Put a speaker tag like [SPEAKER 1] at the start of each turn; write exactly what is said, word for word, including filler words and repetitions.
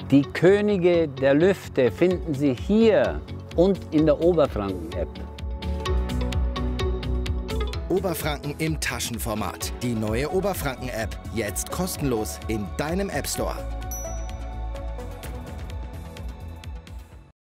[SPEAKER 1] Die Könige der Lüfte finden Sie hier und in der Oberfranken-App.
[SPEAKER 2] Oberfranken im Taschenformat. Die neue Oberfranken-App. Jetzt kostenlos in deinem App Store.